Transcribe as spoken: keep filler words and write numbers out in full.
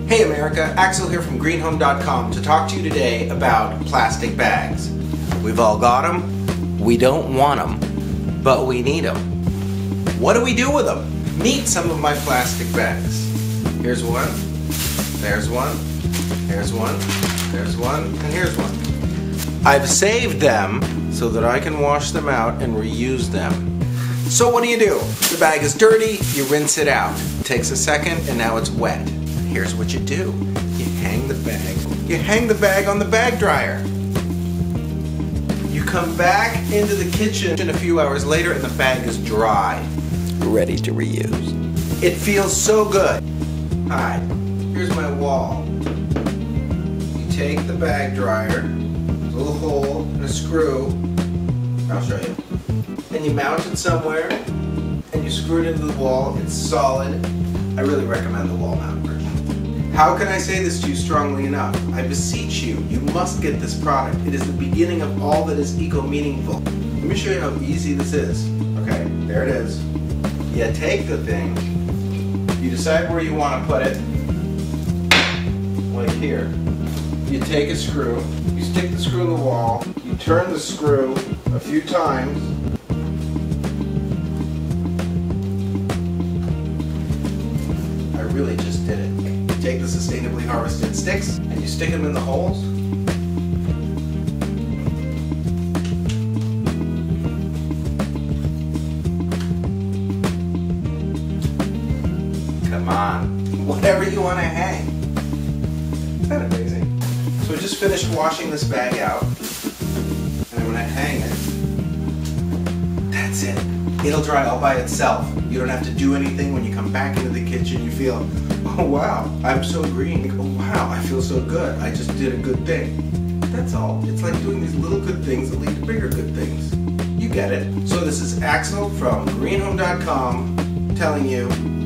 Hey America, Axil here from green home dot com to talk to you today about plastic bags. We've all got them, we don't want them, but we need them. What do we do with them? Meet some of my plastic bags. Here's one, there's one, there's one, there's one, and here's one. I've saved them so that I can wash them out and reuse them. So what do you do? The bag is dirty, you rinse it out. It takes a second and now it's wet. Here's what you do. You hang the bag. You hang the bag on the bag dryer. You come back into the kitchen a few hours later and the bag is dry, ready to reuse. It feels so good. Hi, here's my wall. You take the bag dryer, there's a little hole and a screw. I'll show you. And you mount it somewhere and you screw it into the wall. It's solid. I really recommend the wall mount version. How can I say this to you strongly enough? I beseech you, you must get this product. It is the beginning of all that is eco-meaningful. Let me show you how easy this is. Okay, there it is. You take the thing, you decide where you want to put it, like here. You take a screw, you stick the screw in the wall, you turn the screw a few times, I really just did it. You take the sustainably harvested sticks and you stick them in the holes. Come on, whatever you want to hang. Isn't that amazing? So I just finished washing this bag out and I'm going to hang it. That's it. It'll dry all by itself. You don't have to do anything. When you come back into the kitchen, you feel, oh wow, I'm so green. Oh wow, I feel so good. I just did a good thing. That's all. It's like doing these little good things that lead to bigger good things. You get it. So this is Axil from green home dot com telling you,